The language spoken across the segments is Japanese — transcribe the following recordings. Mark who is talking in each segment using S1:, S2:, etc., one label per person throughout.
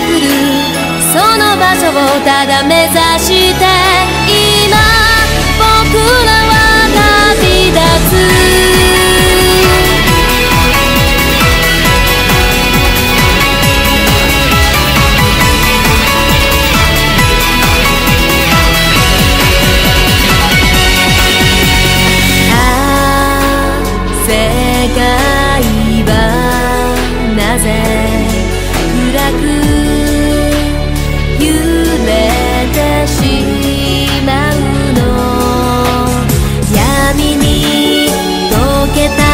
S1: 降るその場所をただ目指して今僕らは旅立つ世界はなぜ暗く揺れてしまうの闇に溶けた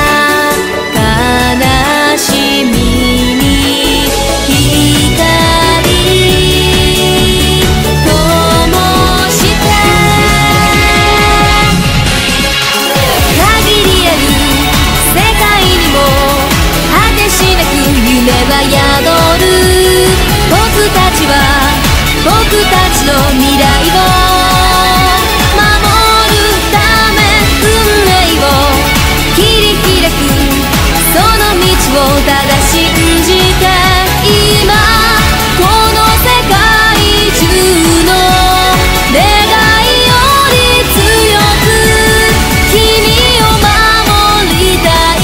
S1: 悲しみに光灯して限りある世界にも果てしなく夢は宿る僕たちは僕たちの未来を守るため運命を切り開くその道をただ信じて今この世界中の願いより強く君を守りたい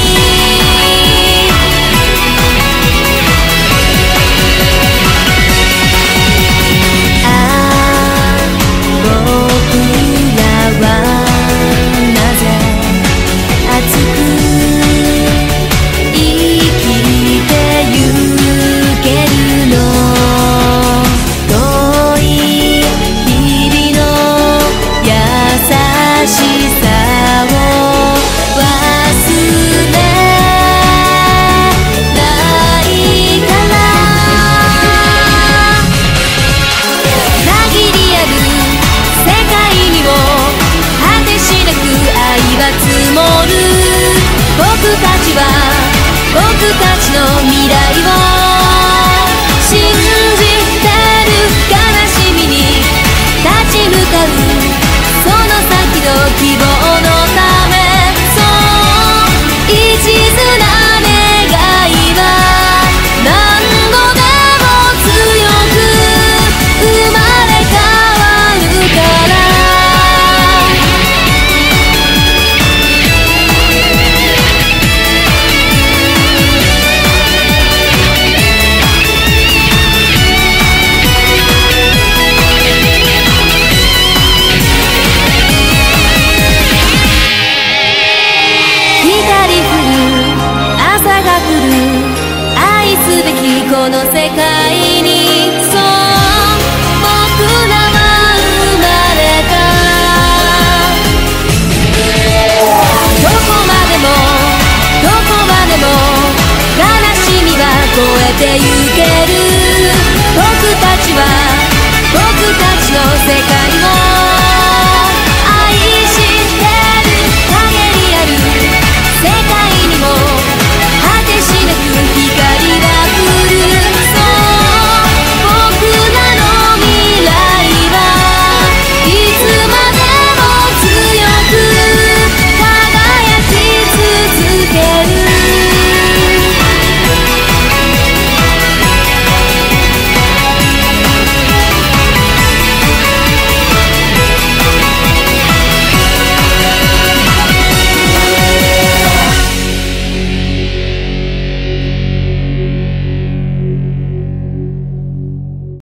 S1: 僕たちの未来を信じてる悲しみに立ち向かうその先の希望のためそう一途な願いは何度でも強く生まれ変わるからこの世界にそう僕らは生まれたどこまでもどこまでも悲しみは越えてゆける僕たちは僕たちの世界